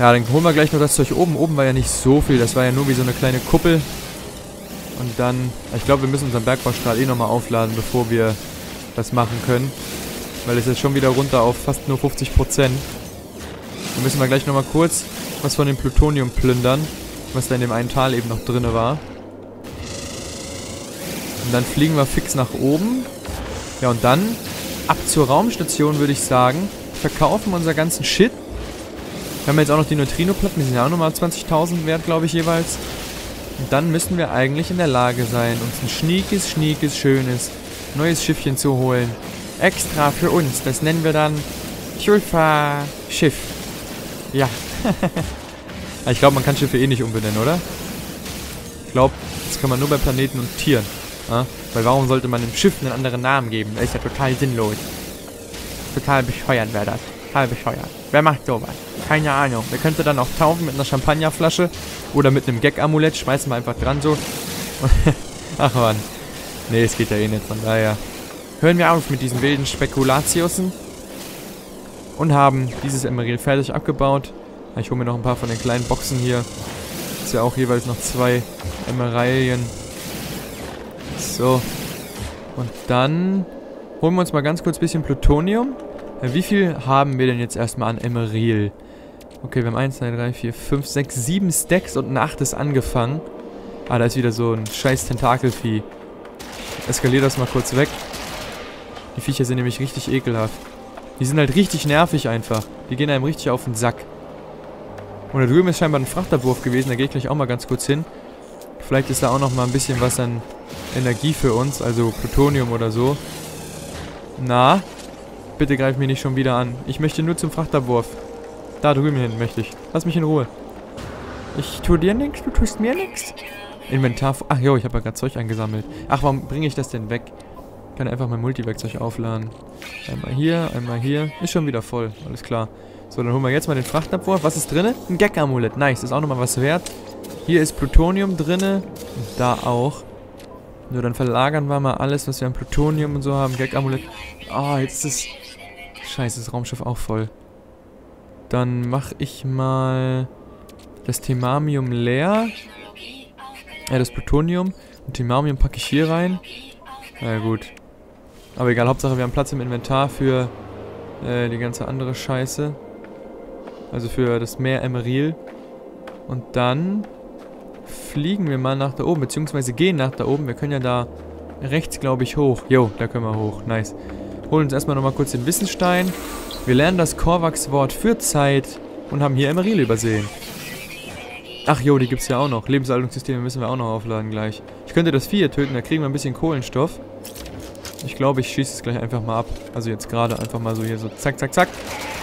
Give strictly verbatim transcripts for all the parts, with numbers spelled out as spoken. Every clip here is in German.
Ja, dann holen wir gleich noch das Zeug oben. Oben war ja nicht so viel. Das war ja nur wie so eine kleine Kuppel. Und dann... Ich glaube, wir müssen unseren Bergbaustrahl eh nochmal aufladen, bevor wir das machen können. Weil es jetzt schon wieder runter auf fast nur fünfzig Prozent. Dann müssen wir gleich nochmal kurz was von dem Plutonium plündern. Was da in dem einen Tal eben noch drin war. Und dann fliegen wir fix nach oben. Ja, und dann ab zur Raumstation, würde ich sagen. Verkaufen wir unser ganzen Shit. Wir haben jetzt auch noch die Neutrino-Platten. Die sind ja auch nochmal zwanzigtausend wert, glaube ich, jeweils. Und dann müssten wir eigentlich in der Lage sein, uns ein schniekes, schniekes, schönes, neues Schiffchen zu holen. Extra für uns. Das nennen wir dann Schulfahr-Schiff. Ja. Ich glaube, man kann Schiffe eh nicht umbenennen, oder? Ich glaube, das kann man nur bei Planeten und Tieren. Ja? Weil warum sollte man einem Schiff einen anderen Namen geben? Das ist ja total sinnlos. Total bescheuert wäre das. Total bescheuert. Wer macht sowas? Keine Ahnung. Wer könnte dann auch taufen mit einer Champagnerflasche oder mit einem Gag-Amulett? Schmeißen wir einfach dran so. Ach man. Nee, es geht ja eh nicht. Von daher hören wir auf mit diesen wilden Spekulatiussen. Und haben dieses Emeril fertig abgebaut. Ich hole mir noch ein paar von den kleinen Boxen hier. Ist ja auch jeweils noch zwei Emeralien. So. Und dann holen wir uns mal ganz kurz ein bisschen Plutonium. Wie viel haben wir denn jetzt erstmal an Emeril? Okay, wir haben eins, zwei, drei, vier, fünf, sechs, sieben Stacks und ein achtes angefangen. Ah, da ist wieder so ein scheiß Tentakelvieh. Ich eskaliere das mal kurz weg. Die Viecher sind nämlich richtig ekelhaft. Die sind halt richtig nervig einfach. Die gehen einem richtig auf den Sack. Und da drüben ist scheinbar ein Frachterwurf gewesen. Da gehe ich gleich auch mal ganz kurz hin. Vielleicht ist da auch noch mal ein bisschen was an Energie für uns. Also Plutonium oder so. Na? Bitte greif mich nicht schon wieder an. Ich möchte nur zum Frachterwurf. Da drüben hin möchte ich. Lass mich in Ruhe. Ich tue dir nichts, du tust mir nichts. Inventar... Ach jo, ich habe ja gerade Zeug eingesammelt. Ach, warum bringe ich das denn weg? Ich kann einfach mein Multiwerkzeug aufladen. Einmal hier, einmal hier. Ist schon wieder voll. Alles klar. So, dann holen wir jetzt mal den Frachtabwurf. Was ist drinne? Ein Gag-Amulett. Nice. Ist auch nochmal was wert. Hier ist Plutonium drinne. Und da auch. Nur dann verlagern wir mal alles, was wir an Plutonium und so haben. Gag-Amulett. Ah, oh, jetzt ist das... Scheiße, das Raumschiff auch voll. Dann mache ich mal das Themamium leer. Ja, das Plutonium. Und Themamium packe ich hier rein. Na ja, gut. Aber egal, Hauptsache wir haben Platz im Inventar für äh, die ganze andere Scheiße. Also für das Meer Emeril. Und dann fliegen wir mal nach da oben, beziehungsweise gehen nach da oben. Wir können ja da rechts, glaube ich, hoch. Jo, da können wir hoch. Nice. Holen uns erstmal nochmal kurz den Wissensstein. Wir lernen das Korvax-Wort für Zeit und haben hier Emeril übersehen. Ach jo, die gibt es ja auch noch. Lebenserhaltungssysteme müssen wir auch noch aufladen gleich. Ich könnte das Vieh hier töten, da kriegen wir ein bisschen Kohlenstoff. Ich glaube, ich schieße es gleich einfach mal ab. Also jetzt gerade einfach mal so hier so zack, zack, zack.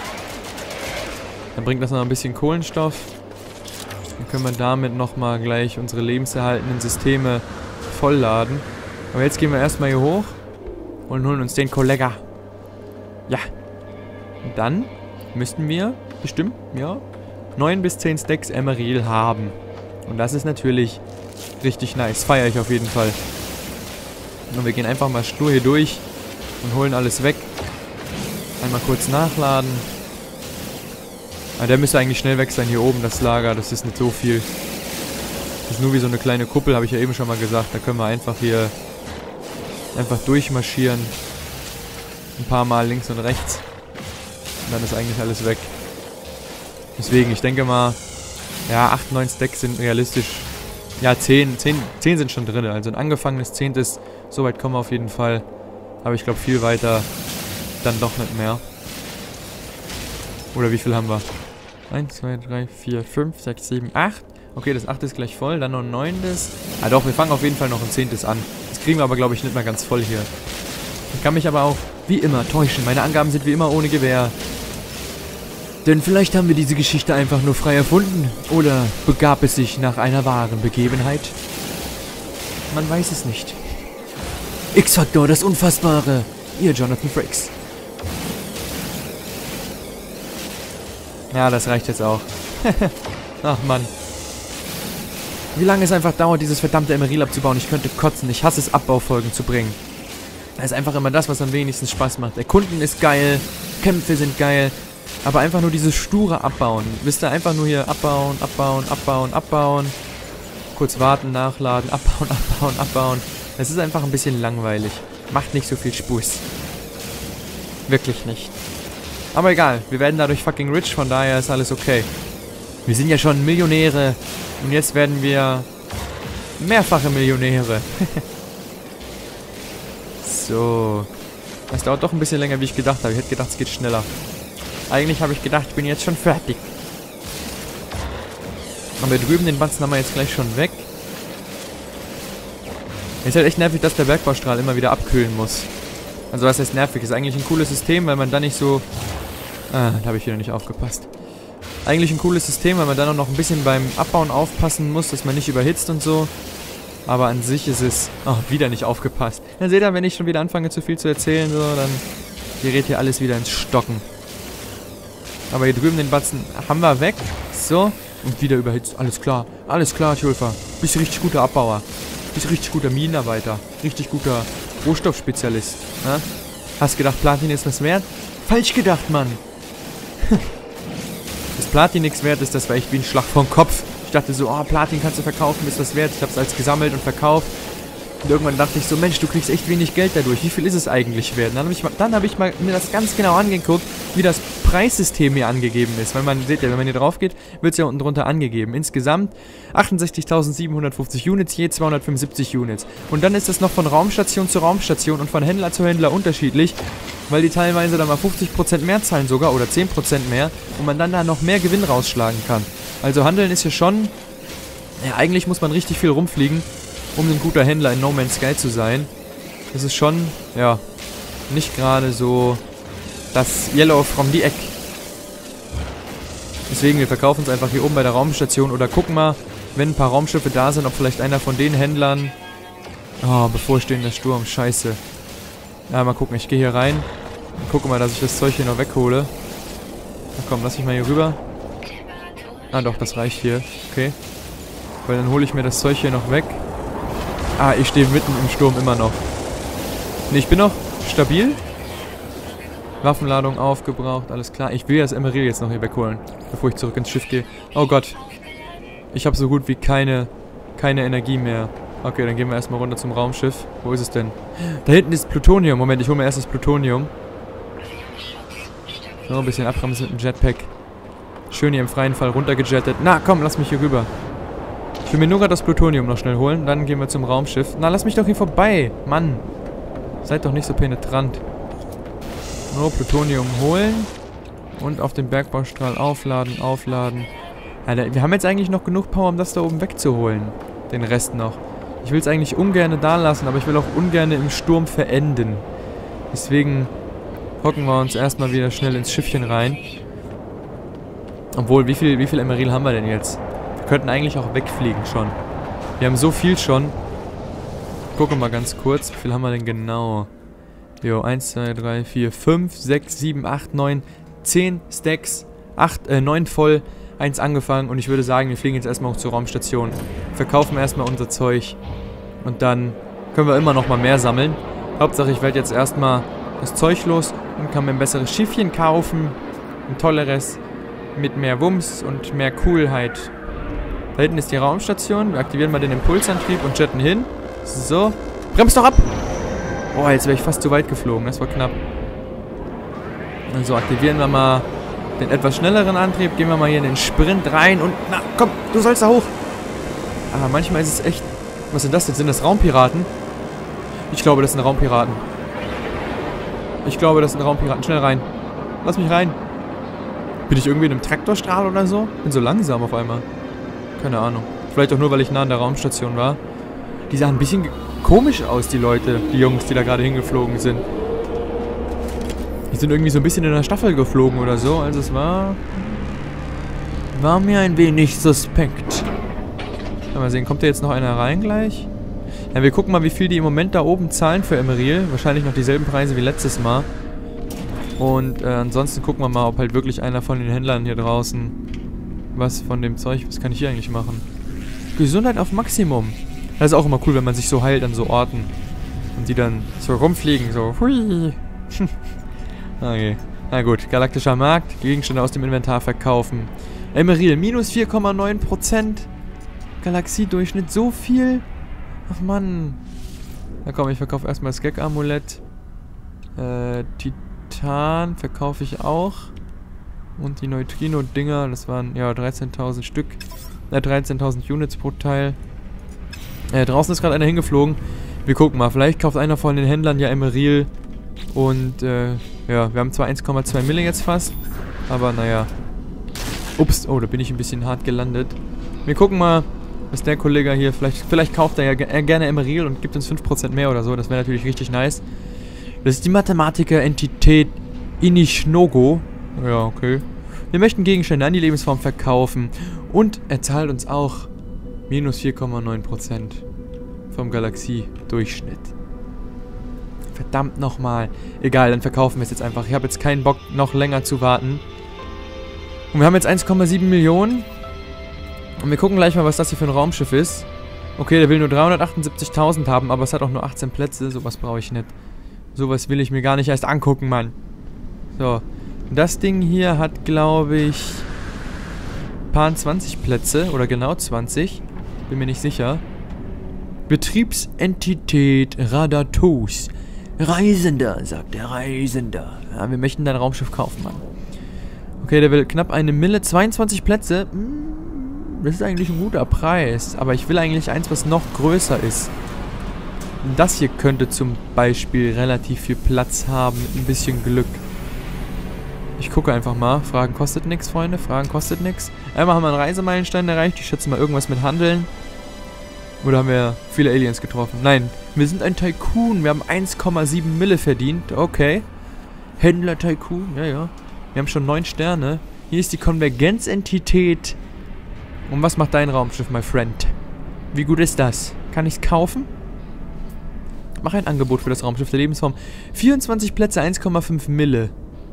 Dann bringt das noch ein bisschen Kohlenstoff. Dann können wir damit nochmal gleich unsere lebenserhaltenden Systeme vollladen. Aber jetzt gehen wir erstmal hier hoch und holen uns den Kollega. Ja. Und dann müssten wir bestimmt, ja, neun bis zehn Stacks Emeril haben. Und das ist natürlich richtig nice. Feiere ich auf jeden Fall. Und wir gehen einfach mal stur hier durch und holen alles weg. Einmal kurz nachladen. Ah, der müsste eigentlich schnell weg sein hier oben, das Lager. Das ist nicht so viel. Das ist nur wie so eine kleine Kuppel, habe ich ja eben schon mal gesagt. Da können wir einfach hier einfach durchmarschieren. Ein paar Mal links und rechts. Und dann ist eigentlich alles weg. Deswegen, ich denke mal, ja, acht, neun Stacks sind realistisch. Ja, zehn, zehn, zehn sind schon drin. Also ein angefangenes zehntes, so weit kommen wir auf jeden Fall. Aber ich glaube, viel weiter dann doch nicht mehr. Oder wie viel haben wir? eins, zwei, drei, vier, fünf, sechs, sieben, acht. Okay, das achte ist gleich voll. Dann noch ein neuntes. Ah doch, wir fangen auf jeden Fall noch ein zehntes an. Das kriegen wir aber, glaube ich, nicht mehr ganz voll hier. Ich kann mich aber auch, wie immer, täuschen. Meine Angaben sind wie immer ohne Gewähr. Denn vielleicht haben wir diese Geschichte einfach nur frei erfunden. Oder begab es sich nach einer wahren Begebenheit? Man weiß es nicht. X-Factor, das Unfassbare. Ihr Jonathan Frakes. Ja, das reicht jetzt auch. Ach Mann. Wie lange es einfach dauert, dieses verdammte Emeril abzubauen. Ich könnte kotzen. Ich hasse es, Abbaufolgen zu bringen. Das ist einfach immer das, was am wenigsten Spaß macht. Erkunden ist geil. Kämpfe sind geil. Aber einfach nur dieses sture Abbauen. Wisst ihr, einfach nur hier abbauen, abbauen, abbauen, abbauen. Kurz warten, nachladen, abbauen, abbauen, abbauen. Es ist einfach ein bisschen langweilig. Macht nicht so viel Spaß. Wirklich nicht. Aber egal, wir werden dadurch fucking rich, von daher ist alles okay. Wir sind ja schon Millionäre. Und jetzt werden wir mehrfache Millionäre. So. Das dauert doch ein bisschen länger, wie ich gedacht habe. Ich hätte gedacht, es geht schneller. Eigentlich habe ich gedacht, ich bin jetzt schon fertig. Aber hier drüben den Batzen haben wir jetzt gleich schon weg. Ist halt echt nervig, dass der Bergbaustrahl immer wieder abkühlen muss. Also was heißt nervig? Ist eigentlich ein cooles System, weil man dann nicht so... Ah, da habe ich wieder nicht aufgepasst. Eigentlich ein cooles System, weil man dann auch noch ein bisschen beim Abbauen aufpassen muss, dass man nicht überhitzt und so. Aber an sich ist es... Oh, wieder nicht aufgepasst. Dann seht ihr, wenn ich schon wieder anfange zu viel zu erzählen, so, dann gerät hier alles wieder ins Stocken. Aber hier drüben den Batzen haben wir weg. So. Und wieder überhitzt. Alles klar. Alles klar, Tjulfer. Bist richtig guter Abbauer. Bist richtig guter Minenarbeiter. Richtig guter Rohstoffspezialist. Na? Hast gedacht, Platin ist was wert? Falsch gedacht, Mann. Dass Platin nichts wert ist, das war echt wie ein Schlag vom Kopf. Ich dachte so, oh, Platin kannst du verkaufen, ist was wert. Ich habe es als gesammelt und verkauft. Und irgendwann dachte ich so, Mensch, du kriegst echt wenig Geld dadurch. Wie viel ist es eigentlich wert? Und dann habe ich, mal, dann hab ich mal mir das ganz genau angeguckt, wie das Preissystem hier angegeben ist. Weil man, seht ihr, wenn man hier drauf geht, wird es ja unten drunter angegeben. Insgesamt achtundsechzigtausendsiebenhundertfünfzig Units, je zweihundertfünfundsiebzig Units. Und dann ist das noch von Raumstation zu Raumstation und von Händler zu Händler unterschiedlich, weil die teilweise dann mal fünfzig Prozent mehr zahlen sogar oder zehn Prozent mehr und man dann da noch mehr Gewinn rausschlagen kann. Also Handeln ist hier schon, ja, eigentlich muss man richtig viel rumfliegen, um ein guter Händler in No Man's Sky zu sein. Das ist schon, ja, nicht gerade so das Yellow from the Egg. Deswegen, wir verkaufen es einfach hier oben bei der Raumstation oder gucken mal, wenn ein paar Raumschiffe da sind, ob vielleicht einer von den Händlern... Oh, bevorstehender Sturm, scheiße. Ja, mal gucken, ich gehe hier rein und gucke mal, dass ich das Zeug hier noch weghole. Na komm, lass mich mal hier rüber. Ah doch, das reicht hier. Okay. Weil dann hole ich mir das Zeug hier noch weg. Ah, ich stehe mitten im Sturm immer noch. Ne, ich bin noch stabil. Waffenladung aufgebraucht, alles klar. Ich will das Emeril jetzt noch hier wegholen, bevor ich zurück ins Schiff gehe. Oh Gott. Ich habe so gut wie keine, keine Energie mehr. Okay, dann gehen wir erstmal runter zum Raumschiff. Wo ist es denn? Da hinten ist Plutonium. Moment, ich hole mir erst das Plutonium. So, ein bisschen abbremsen mit dem Jetpack. Schön hier im freien Fall runtergejettet. Na, komm, lass mich hier rüber. Ich will mir nur gerade das Plutonium noch schnell holen. Dann gehen wir zum Raumschiff. Na, lass mich doch hier vorbei. Mann. Seid doch nicht so penetrant. Nur Plutonium holen. Und auf den Bergbaustrahl aufladen, aufladen. Alter, wir haben jetzt eigentlich noch genug Power, um das da oben wegzuholen. Den Rest noch. Ich will es eigentlich ungern da lassen, aber ich will auch ungern im Sturm verenden. Deswegen hocken wir uns erstmal wieder schnell ins Schiffchen rein. Obwohl, wie viel, wie viel Emeril haben wir denn jetzt? Wir könnten eigentlich auch wegfliegen schon. Wir haben so viel schon. Gucken wir mal ganz kurz. Wie viel haben wir denn genau? Jo, eins, zwei, drei, vier, fünf, sechs, sieben, acht, neun, zehn Stacks. acht, äh, neun voll. eins angefangen. Und ich würde sagen, wir fliegen jetzt erstmal auch zur Raumstation. Verkaufen erstmal unser Zeug. Und dann können wir immer noch mal mehr sammeln. Hauptsache, ich werde jetzt erstmal das Zeug los und kann mir ein besseres Schiffchen kaufen. Ein tolleres. Mit mehr Wumms und mehr Coolheit. Da hinten ist die Raumstation. Wir aktivieren mal den Impulsantrieb und jetten hin. So. Bremst doch ab! Boah, jetzt wäre ich fast zu weit geflogen. Das war knapp. Also aktivieren wir mal den etwas schnelleren Antrieb. Gehen wir mal hier in den Sprint rein und... Na, komm, du sollst da hoch! Aber manchmal ist es echt... Was sind das denn? Sind das Raumpiraten? Ich glaube, das sind Raumpiraten. Ich glaube, das sind Raumpiraten. Schnell rein. Lass mich rein. Bin ich irgendwie in einem Traktorstrahl oder so? Bin so langsam auf einmal. Keine Ahnung. Vielleicht auch nur, weil ich nah an der Raumstation war. Die sahen ein bisschen komisch aus, die Leute, die Jungs, die da gerade hingeflogen sind. Die sind irgendwie so ein bisschen in der Staffel geflogen oder so. Also es war... War mir ein wenig suspekt. Mal sehen, kommt da jetzt noch einer rein gleich? Ja, wir gucken mal, wie viel die im Moment da oben zahlen für Emeril. Wahrscheinlich noch dieselben Preise wie letztes Mal. Und äh, ansonsten gucken wir mal, ob halt wirklich einer von den Händlern hier draußen was von dem Zeug... Was kann ich hier eigentlich machen? Gesundheit auf Maximum. Das ist auch immer cool, wenn man sich so heilt an so Orten. Und die dann so rumfliegen, so... Hui. Okay. Na gut, galaktischer Markt, Gegenstände aus dem Inventar verkaufen. Emeril, minus vier Komma neun Prozent. Galaxiedurchschnitt, so viel? Ach Mann. Na komm, ich verkaufe erstmal das Gag-Amulett. Äh, Titan verkaufe ich auch. Und die Neutrino-Dinger, das waren ja dreizehntausend Stück. Äh, dreizehntausend Units pro Teil. Äh, draußen ist gerade einer hingeflogen. Wir gucken mal, vielleicht kauft einer von den Händlern ja Emeril. Und, äh, ja, wir haben zwar eins Komma zwei Mille jetzt fast. Aber naja. Ups, oh, da bin ich ein bisschen hart gelandet. Wir gucken mal, was der Kollege hier, vielleicht, vielleicht kauft er ja ge gerne Emeril und gibt uns fünf Prozent mehr oder so. Das wäre natürlich richtig nice. Das ist die Mathematiker-Entität Inishnogo. Ja, okay. Wir möchten Gegenstände an die Lebensform verkaufen. Und er zahlt uns auch minus vier Komma neun Prozent vom Galaxie-Durchschnitt. Verdammt nochmal. Egal, dann verkaufen wir es jetzt einfach. Ich habe jetzt keinen Bock, noch länger zu warten. Und wir haben jetzt eins Komma sieben Millionen. Und wir gucken gleich mal, was das hier für ein Raumschiff ist. Okay, der will nur dreihundertachtundsiebzigtausend haben, aber es hat auch nur achtzehn Plätze. Sowas brauche ich nicht. Sowas will ich mir gar nicht erst angucken, Mann. So. Das Ding hier hat, glaube ich, paar zwanzig Plätze. Oder genau zwanzig. Bin mir nicht sicher. Betriebsentität Radatos. Reisender, sagt der Reisender. Ja, wir möchten dein Raumschiff kaufen, Mann. Okay, der will knapp eine Mille. zweiundzwanzig Plätze. Das ist eigentlich ein guter Preis. Aber ich will eigentlich eins, was noch größer ist. Das hier könnte zum Beispiel relativ viel Platz haben. Mit ein bisschen Glück. Ich gucke einfach mal. Fragen kostet nichts, Freunde. Fragen kostet nichts. Einmal haben wir einen Reisemeilenstein erreicht. Ich schätze mal irgendwas mit Handeln. Oder haben wir viele Aliens getroffen? Nein, wir sind ein Tycoon. Wir haben eins Komma sieben Mille verdient. Okay. Händler-Tycoon. Ja, ja. Wir haben schon neun Sterne. Hier ist die Konvergenzentität. Und was macht dein Raumschiff, my friend? Wie gut ist das? Kann ich es kaufen? Mach ein Angebot für das Raumschiff der Lebensform. vierundzwanzig Plätze, eins Komma fünf Mille.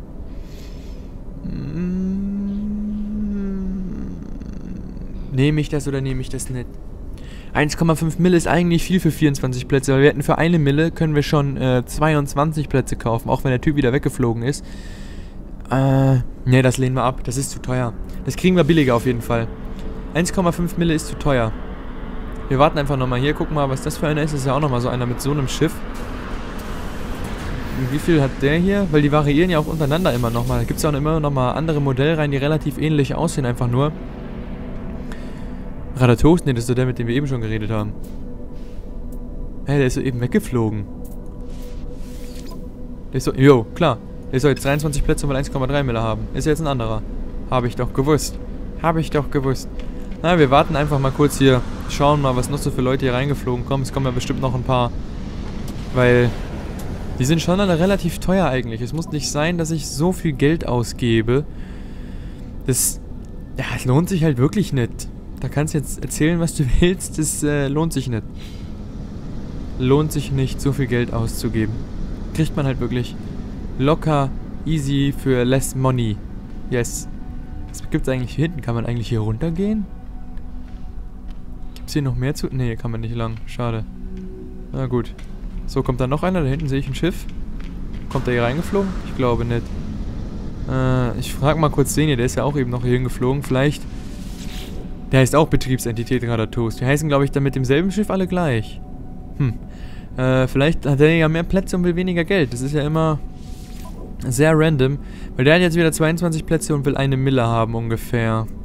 Nehme ich das oder nehme ich das nicht? eins Komma fünf Mille ist eigentlich viel für vierundzwanzig Plätze, weil wir hätten für eine Mille können wir schon äh, zweiundzwanzig Plätze kaufen, auch wenn der Typ wieder weggeflogen ist. Äh, ne, das lehnen wir ab. Das ist zu teuer. Das kriegen wir billiger auf jeden Fall. eins Komma fünf Mille ist zu teuer. Wir warten einfach nochmal hier, gucken mal, was das für einer ist. Das ist ja auch nochmal so einer mit so einem Schiff. Und wie viel hat der hier? Weil die variieren ja auch untereinander immer nochmal. Da gibt es ja auch immer nochmal andere Modellreihen, die relativ ähnlich aussehen, einfach nur. Radatos? Ne, das ist doch der, mit dem wir eben schon geredet haben. Hä, hey, der ist so eben weggeflogen. Der ist so, jo, klar. Der soll jetzt dreiundzwanzig Plätze und will eins Komma drei Mille haben. Ist jetzt ein anderer. Habe ich doch gewusst. Habe ich doch gewusst. Na, wir warten einfach mal kurz hier. Schauen mal, was noch so für Leute hier reingeflogen kommen. Es kommen ja bestimmt noch ein paar. Weil die sind schon alle relativ teuer eigentlich. Es muss nicht sein, dass ich so viel Geld ausgebe. Das, ja, es lohnt sich halt wirklich nicht. Da kannst du jetzt erzählen, was du willst. Das äh, lohnt sich nicht. Lohnt sich nicht, so viel Geld auszugeben. Kriegt man halt wirklich locker, easy für less money. Yes. Was gibt es eigentlich hier hinten? Kann man eigentlich hier runtergehen? Gibt es hier noch mehr zu... Ne, hier kann man nicht lang. Schade. Na gut. So, kommt da noch einer? Da hinten sehe ich ein Schiff. Kommt der hier reingeflogen? Ich glaube nicht. Äh, ich frage mal kurz den hier. Der ist ja auch eben noch hier hingeflogen. Vielleicht... Der heißt auch Betriebsentität Radatos. Die heißen, glaube ich, dann mit demselben Schiff alle gleich. Hm. Äh, vielleicht hat der ja mehr Plätze und will weniger Geld. Das ist ja immer sehr random. Weil der hat jetzt wieder zweiundzwanzig Plätze und will eine Mille haben ungefähr.